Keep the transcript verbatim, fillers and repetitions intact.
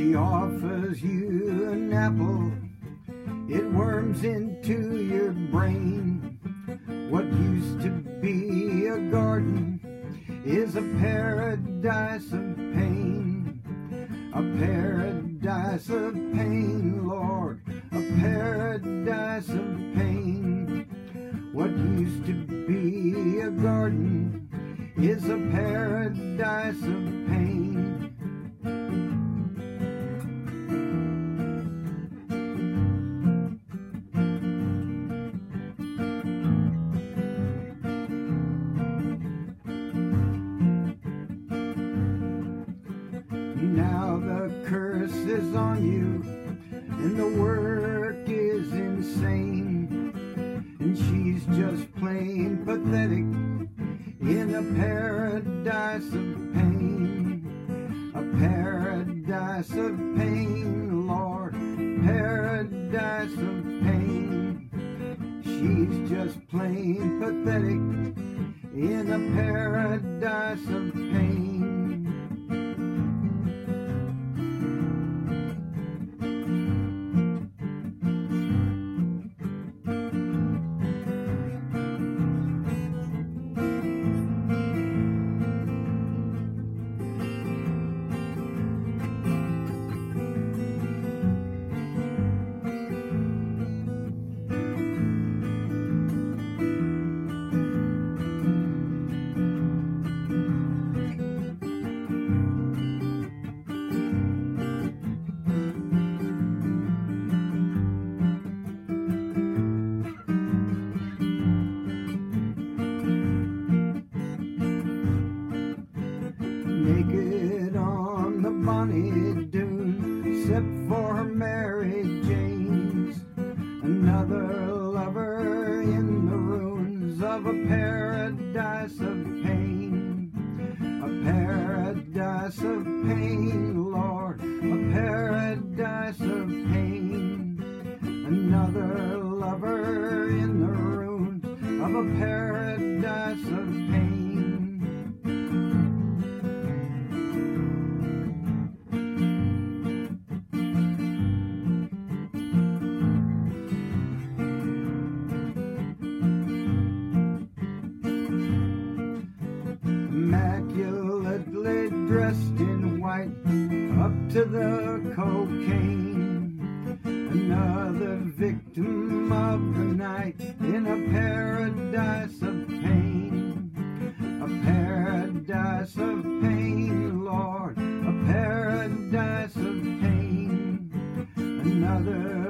She offers you an apple, it worms into your brain. What used to be a garden is a paradise of pain. A paradise of pain, Lord, a paradise of pain. What used to be a garden is a paradise of pain. Now the curse is on you, and the work is insane, and she's just plain pathetic in a paradise of pain. A paradise of pain, Lord, paradise of pain. She's just plain pathetic in a paradise of pain. Naked on the bonny dune, except for Mary Jane's. Another lover in the ruins of a paradise of pain. A paradise of pain, Lord, a paradise of pain. Another lover in the ruins of a paradise of pain. Immaculately dressed in white, up to the cocaine. Another victim of the night in a paradise of pain. A paradise of pain, Lord, a paradise of pain. Another